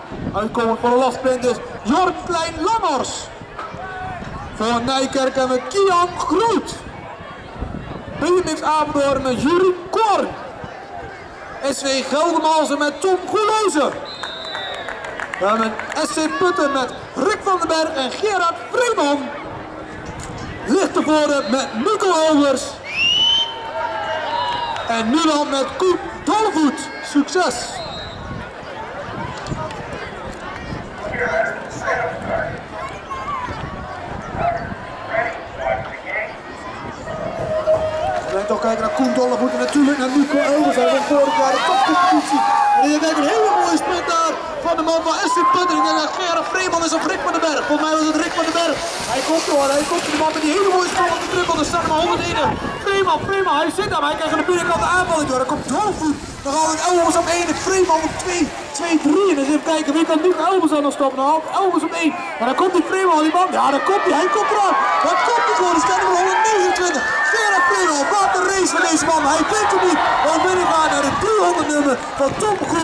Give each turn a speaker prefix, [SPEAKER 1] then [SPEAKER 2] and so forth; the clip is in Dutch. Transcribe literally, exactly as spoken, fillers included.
[SPEAKER 1] Uitkomend voor de lastprint is Jorn Klein Lammers. Voor Nijkerk met Kian Groet. B M X Apeldoorn met Jurie Korn. S V Geldermalsen met Tom Goelozen. We hebben S C Putten met Rick van den Berg en Gerard Vreeman. Lichtenvoorde met Nico Overs. En Nuland met Koen Dolvoet. Succes! We gaan toch kijken naar Koen Dolvoet en natuurlijk naar Nico Overs. Hij won vorig jaar de topcompetitie. En je kijkt een hele mooie sprint daar van de man van S C Putten. Ik denk dat Gerard Vreeman is op Rick van den Berg. Volgens mij was het Rick van den Berg. Hij komt er hoor, hij komt er, de man met die hele mooie sprong op de triple. Er staat er maar honderdéén. Vreeman, Vreeman, hij zit daar, maar hij krijgt aan de binnenkant de aanvalling door. Er komt Dolvoet. Dan gaan we Elvers op één en Vreeman op twee, twee, drie. En dan even kijken wie kan Nico Elvers aan nog stoppen. Dan haalt Elvers op één. Maar dan komt die Vreeman, die man. Ja, daar komt hij, hij komt eraan. Wat komt hij voor? Er staat er honderdnegenentwintig. Gerard Vreeman, wat een race van deze man. Hij wint hem niet. Dan ben ik maar naar de driehonderd nummer van Tom Groen.